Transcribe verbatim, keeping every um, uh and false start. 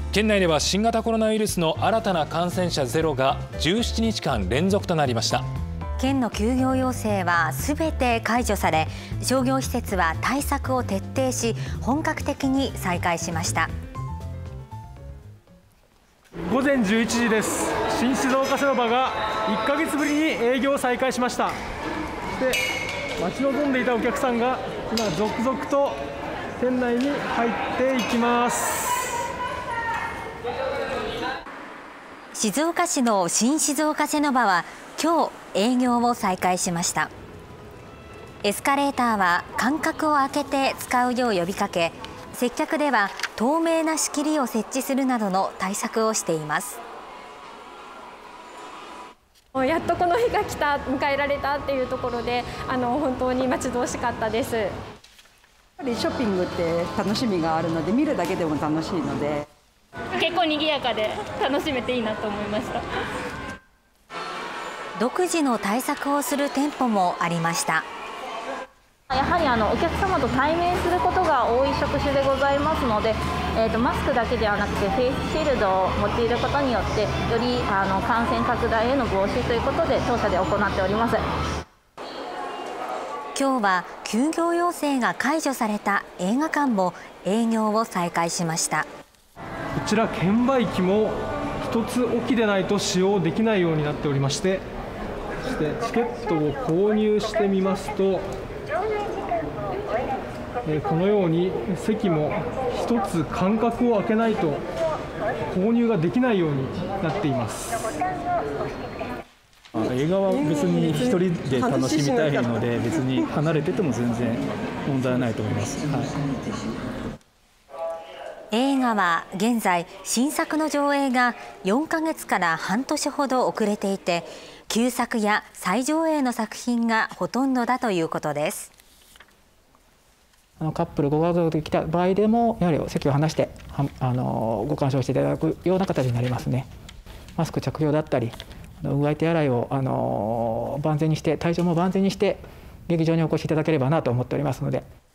県内では新型コロナウイルスの新たな感染者ゼロがじゅうしちにちかん連続となりました。 県の休業要請はすべて解除され、商業施設は対策を徹底し、本格的に再開しました。 午前じゅういちじです。新静岡セノバがいっかげつぶりに営業を再開しました。そして待ち望んでいたお客さんが今続々と店内に入っていきます。 静岡市の新静岡セノバは今日営業を再開しました。エスカレーターは間隔を空けて使うよう呼びかけ、接客では透明な仕切りを設置するなどの対策をしています。 やっとこの日が来た、迎えられたっていうところで、あの本当に待ち遠しかったです。やっぱりショッピングって楽しみがあるので、見るだけでも楽しいので、 結構賑やかで楽しめていいなと思いました。 独自の対策をする店舗もありました。 やはりあのお客様と対面することが多い職種でございますので、えーと、マスクだけではなくてフェイスシールドを用いることによってよりあの感染拡大への防止ということで当社で行っております。 今日は休業要請が解除された映画館も営業を再開しました。 こちら券売機も一つ置きでないと使用できないようになっておりまして、そしてチケットを購入してみますと、えこのように席も一つ間隔を空けないと購入ができないようになっています。 映画は別に一人で楽しみたいので、別に離れてても全然問題はないと思います。はい、 映画は現在新作の上映がよんかげつから半年ほど遅れていて、旧作や再上映の作品がほとんどだということです。 あのカップルご家族で来た場合でも、やはり席を離してあのご鑑賞していただくような形になりますね。マスク着用だったり、うがい手洗いをあの万全にして、体調も万全にして劇場にお越しいただければなと思っておりますので。